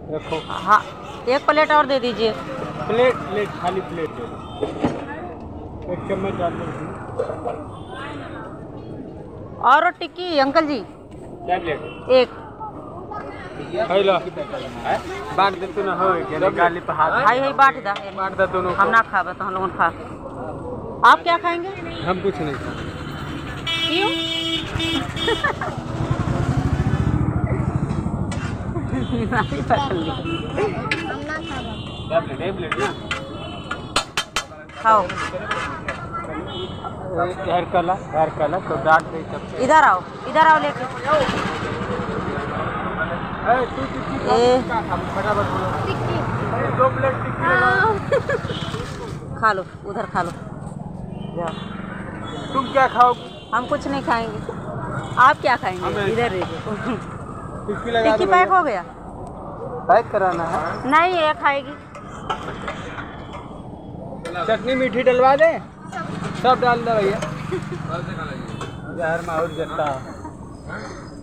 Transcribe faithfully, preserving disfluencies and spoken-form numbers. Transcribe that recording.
रखो। हाँ, एक प्लेट और दे दीजिए। प्लेट प्लेट खाली प्लेट दे दो। एक चम्मच डाल दो। और टिक्की अंकल जी। क्या प्लेट? एक हेलो बांट दे तू ना हो के गाली पे हाथ हाय हाय बांट दा बांट दे दोनों। हम ना खाबे तो हम लोगन खा। आप क्या खाएंगे? हम कुछ नहीं खाएंगे। क्यों? क्या प्लेट? एक प्लेट ना खाओ। हेयर कलर हेयर कलर तो डांट दे सब। इधर आओ, इधर आओ लेके। ए तू टिक्की खा फटाफट बोलो। टिक्की दो प्लेट टिक्की खा लो, उधर खा लो। जाओ। तुम क्या खाओगे? हम कुछ नहीं खाएंगे। आप क्या खाएंगे? इधर देखो। टिक्की लगा दो। टिक्की पैक हो गया? पैक कराना है? नहीं, ये खाएगी। चटनी मीठी डलवा दे। सब डाल दो भैया। यार माहौल जता